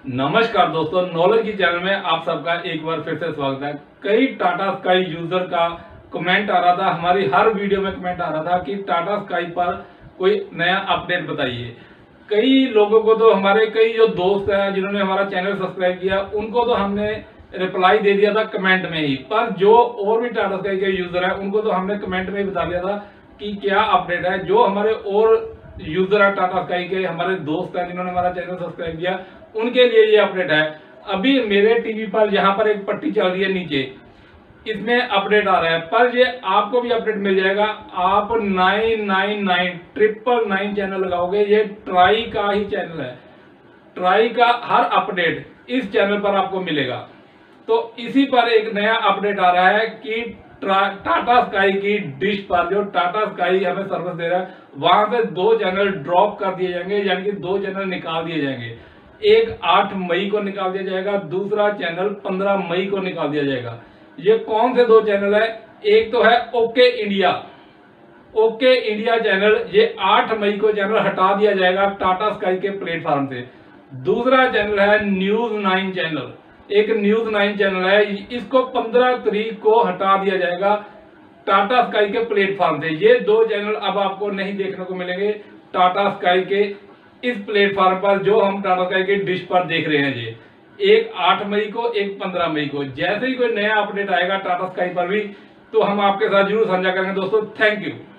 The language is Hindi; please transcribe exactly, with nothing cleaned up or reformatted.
नमस्कार दोस्तों, नॉलेज की चैनल में आप सबका एक बार फिर से स्वागत है। कई टाटा स्काई यूजर का कमेंट आ रहा था, हमारी हर वीडियो में कमेंट आ रहा था कि टाटा स्काई पर कोई नया अपडेट बताइए। कई लोगों को तो, हमारे कई जो दोस्त हैं जिन्होंने हमारा चैनल सब्सक्राइब किया, उनको तो हमने रिप्लाई दे दिया था कमेंट में ही। पर जो और भी टाटा स्काई के यूजर हैं उनको तो हमने कमेंट में ही बता दिया था कि क्या अपडेट है। जो हमारे और यूजर है टाटा स्काई के, हमारे दोस्त हैं जिन्होंने हमारा चैनल सब्सक्राइब किया, उनके लिए ये अपडेट है। अभी मेरे टीवी पर यहाँ पर एक पट्टी चल रही है नीचे, इसमें अपडेट आ रहा है, पर ये आपको भी अपडेट मिल जाएगा। आप nine nine nine triple nine channel लगाओगे, ये ट्राई का ही चैनल है। ट्राई का हर अपडेट इस चैनल पर आपको मिलेगा। तो इसी पर एक नया अपडेट आ रहा है कि टाटा स्काई की डिश पर, जो टाटा स्काई हमें सर्विस दे रहा है, वहां से दो चैनल ड्रॉप कर दिए जाएंगे, यानी कि दो चैनल निकाल दिए जाएंगे। एक आठ मई को निकाल दिया जाएगा, दूसरा चैनल पंद्रह मई को निकाल दिया जाएगा। ये कौन से दो चैनल है? एक तो है okay India. Okay India channel, ये आठ मई को चैनल हटा दिया जाएगा टाटा स्काई के प्लेटफॉर्म से। दूसरा चैनल है न्यूज नाइन चैनल, एक न्यूज नाइन चैनल है, इसको पंद्रह तारीख को हटा दिया जाएगा टाटा स्काई के प्लेटफॉर्म से। ये दो चैनल अब आपको नहीं देखने को मिलेंगे टाटा स्काई के इस प्लेटफॉर्म पर, जो हम टाटा स्काई के डिश पर देख रहे हैं। ये एक आठ मई को, एक पंद्रह मई को। जैसे ही कोई नया अपडेट आएगा टाटा स्काई पर भी, तो हम आपके साथ जरूर साझा करेंगे दोस्तों। Thank you.